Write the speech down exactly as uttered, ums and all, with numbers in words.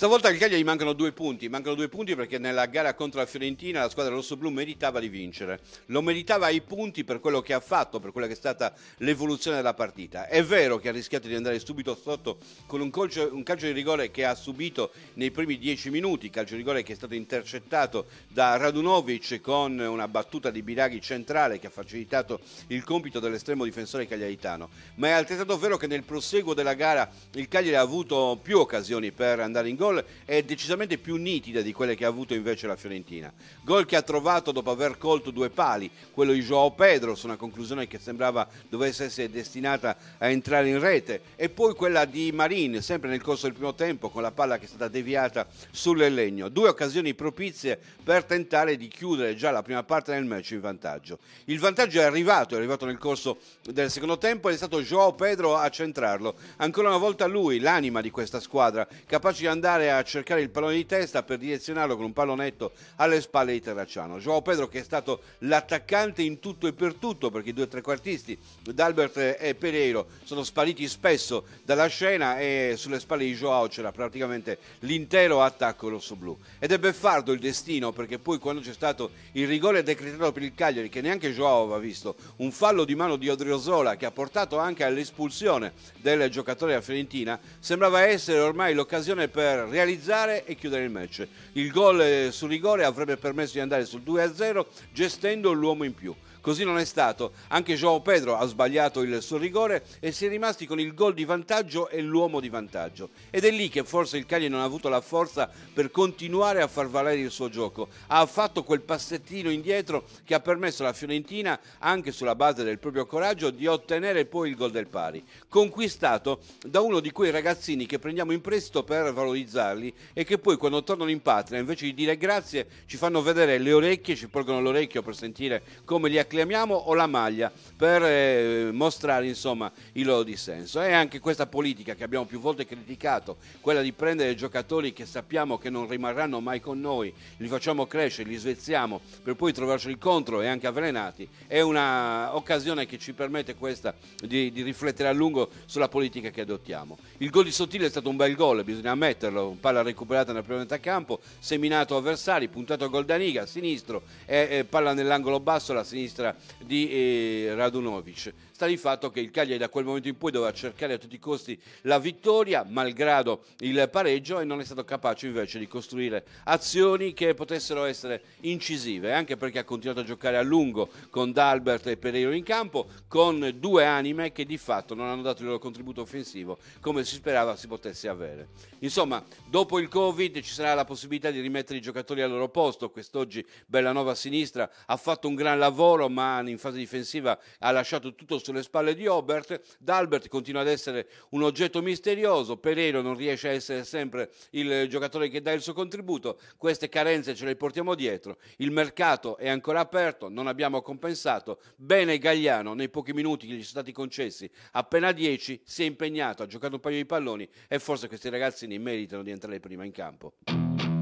Stavolta al Cagliari mancano due punti, mancano due punti perché nella gara contro la Fiorentina la squadra rossoblù meritava di vincere, lo meritava ai punti per quello che ha fatto, per quella che è stata l'evoluzione della partita. È vero che ha rischiato di andare subito sotto con un calcio, un calcio di rigore che ha subito nei primi dieci minuti, calcio di rigore che è stato intercettato da Radunovic con una battuta di Biraghi centrale che ha facilitato il compito dell'estremo difensore cagliaritano, ma è altrettanto vero che nel proseguo della gara il Cagliari ha avuto più occasioni per andare in gol è decisamente più nitida di quelle che ha avuto invece la Fiorentina. Gol che ha trovato dopo aver colto due pali, quello di João Pedro su una conclusione che sembrava dovesse essere destinata a entrare in rete, e poi quella di Marin sempre nel corso del primo tempo con la palla che è stata deviata sul legno. Due occasioni propizie per tentare di chiudere già la prima parte del match in vantaggio. Il vantaggio è arrivato, è arrivato nel corso del secondo tempo ed è stato João Pedro a centrarlo. Ancora una volta lui, l'anima di questa squadra, capace di andare a cercare il pallone di testa per direzionarlo con un pallonetto alle spalle di Terracciano. João Pedro che è stato l'attaccante in tutto e per tutto, perché i due trequartisti, D'Albert e Pereiro, sono spariti spesso dalla scena e sulle spalle di João c'era praticamente l'intero attacco rossoblù. Ed è beffardo il destino, perché poi quando c'è stato il rigore decretato per il Cagliari, che neanche João aveva visto, un fallo di mano di Odriozola che ha portato anche all'espulsione del giocatore della Fiorentina, sembrava essere ormai l'occasione per realizzare e chiudere il match. Il gol sul rigore avrebbe permesso di andare sul due a zero gestendo l'uomo in più. Così non è stato, anche João Pedro ha sbagliato il suo rigore e si è rimasti con il gol di vantaggio e l'uomo di vantaggio. Ed è lì che forse il Cagliari non ha avuto la forza per continuare a far valere il suo gioco. Ha fatto quel passettino indietro che ha permesso alla Fiorentina, anche sulla base del proprio coraggio, di ottenere poi il gol del pari, conquistato da uno di quei ragazzini che prendiamo in prestito per valorizzarli e che poi quando tornano in patria, invece di dire grazie, ci fanno vedere le orecchie, ci porgono l'orecchio per sentire come li acclamiamo, o la maglia per eh, mostrare insomma il loro dissenso. È anche questa politica che abbiamo più volte criticato, quella di prendere giocatori che sappiamo che non rimarranno mai con noi, li facciamo crescere, li svezziamo per poi trovarci contro e anche avvelenati. È una occasione che ci permette questa di, di riflettere a lungo sulla politica che adottiamo. Il gol di Sottile è stato un bel gol, bisogna ammetterlo, palla recuperata nella prima metà campo, seminato avversari, puntato a gol Daniga, sinistro e, e palla nell'angolo basso alla sinistra di eh, Radunovic. Sta di fatto che il Cagliari da quel momento in poi doveva cercare a tutti i costi la vittoria, malgrado il pareggio, e non è stato capace invece di costruire azioni che potessero essere incisive, anche perché ha continuato a giocare a lungo con D'Albert e Pereiro in campo, con due anime che di fatto non hanno dato il loro contributo offensivo come si sperava si potesse avere. Insomma, dopo il Covid ci sarà la possibilità di rimettere i giocatori al loro posto. Quest'oggi Bellanova a sinistra ha fatto un gran lavoro, ma in fase difensiva ha lasciato tutto sulle spalle di Obert. D'Albert continua ad essere un oggetto misterioso, Pereiro non riesce a essere sempre il giocatore che dà il suo contributo. Queste carenze ce le portiamo dietro, il mercato è ancora aperto, non abbiamo compensato. Bene Galliano, nei pochi minuti che gli sono stati concessi, appena dieci, si è impegnato, ha giocato un paio di palloni e forse questi ragazzini meritano di entrare prima in campo.